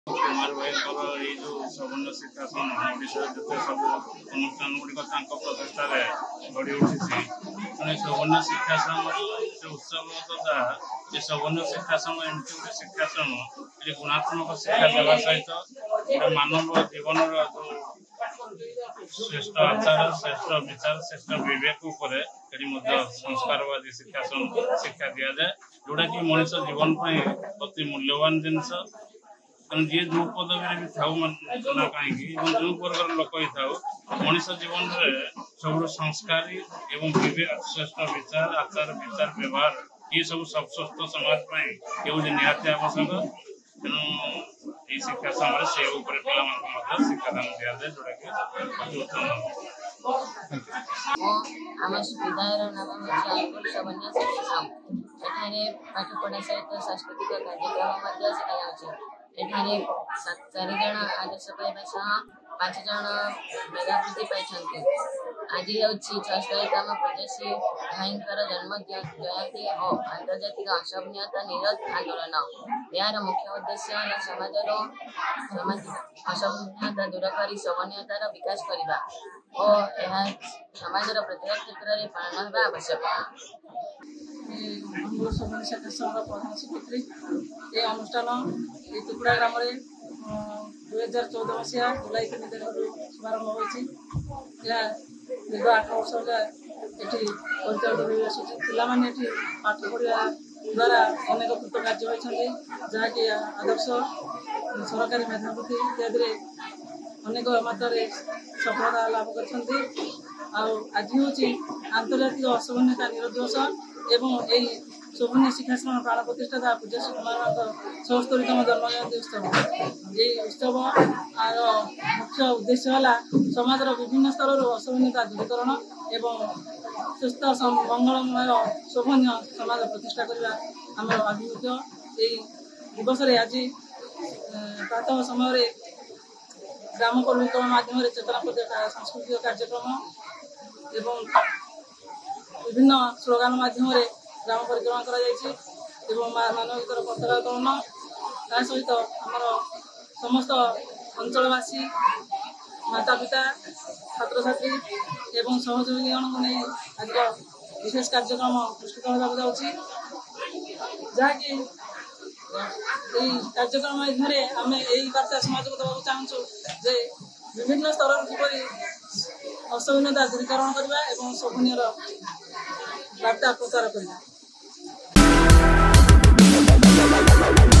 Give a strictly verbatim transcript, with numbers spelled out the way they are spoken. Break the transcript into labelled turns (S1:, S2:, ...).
S1: कुमार भाई जो सवर्ण शिक्षासन ओडिशा जिते सब अनुष्ठान गुड़िक प्रचेषा गढ़ी उठी तेणु सवर्ण शिक्षासन से उत्सव तथा ये सवर्ण शिक्षासन एमती गोटे शिक्षासन ये गुणात्मक शिक्षा देवा सहित गोटे मानव जीवन जो श्रेष्ठ आचार श्रेष्ठ विचार श्रेष्ठ विवेक उपर संस्कारवादी शिक्षासन शिक्षा दि जाए जोटा कि मनुष्य जीवन अति मूल्यवान जिनस तेणु जी जो पदवी भी था ना कहीं जो प्रकार लोक ही था मनुष्य जीवन में सब संस्कारी एवं विवेक श्रेष्ठ विचार आचार विचार व्यवहार ये सब सब स्वस्थ समाज ये निहाती आवश्यक तेणु ये शिक्षा समय से पे शिक्षादान दि जाए जोटा कि अति उत्तम
S2: आम विद्यालय नाम हूँ सवर्ण शिक्षाश्रम एठारे पाठ पढ़ा सहित सांस्कृतिक कार्यक्रम शिखा एठारे चार जन आदर्श पाइबा सह पांच जन मेधावृत्ति पाई आज होतम प्रजासी भाईंकर जन्म जयंती और आंतर्जातिक असभ्यता निरोध आंदोलन यार मुख्य उद्देश्य है समाज असभ्यता दूर कर सवन्यतार विकास करने और समाज प्रत्येक क्षेत्र में पालन होगा आवश्यक।
S3: सवर्ण शिक्षाश्रम प्रधान सेक्रेटरी ये अनुष्ठान ये तुकुड़ा ग्राम दुई हजार चौदह मसीहा जुलाई तीन तारीख शुभारंभ होती दीर्घ आठ वर्ष ये परिचालित होने पाठ पढ़ा द्वारा अनेक कृतकार्य होती जहाँकि आदर्श सरकारी मेधावृत्ति इत्यादि अनेक मात्रा सफलता लाभ कर आज हूँ आंतर्जातिक असमानता निरोध दिवस एवं यही सवर्ण शिक्षाश्रम प्राण प्रतिष्ठाता पूज्यश्री कुमार चौस्तरीतम जन्म जयंती उत्सव ये उत्सव आर मुख्य उद्देश्य है समाज विभिन्न स्तर असमानता दूरीकरण एवं सुस्थ मंगलमय शोभनीय समाज प्रतिष्ठा करने आम अभिमुख्य यही दिवस आज प्रातः समय ग्राम कर्मी माध्यम चेतना सांस्कृतिक कार्यक्रम एवं विभिन्न स्लोगान माध्यम ग्राम परिक्रमा कर मानविकतार पताका उत्तोलन ता सहित आमर समस्त अंचलवासी माता पिता छात्र छात्री एवं सहयोगीगण को नहीं आज विशेष कार्यक्रम अनुष्ठित होगा जहाँकि कार्यक्रम माध्यम आम यही वार्ता समाज को देवाक चाहूँ जे विभिन्न स्तर किपरि असमानता दूरीकरण करवा एवं शोभनीय वार्ता प्रचार करवा।